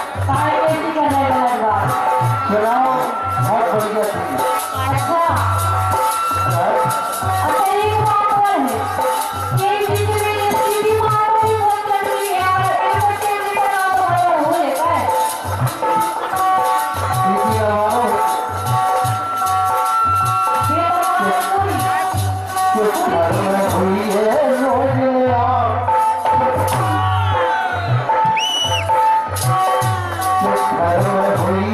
काय कैसी करने वाला बात चलाओ बहुत बढ़िया थी। अच्छा अच्छा एक बात और है कि बीच में ये सीधी मार भी बहुत जरूरी है और एक बच्चे की तरह तो बड़ा हो लेता है दीदी हमारो ये तो पूरी कुछ घर में हुई है रोज आप, कुछ घर में हुई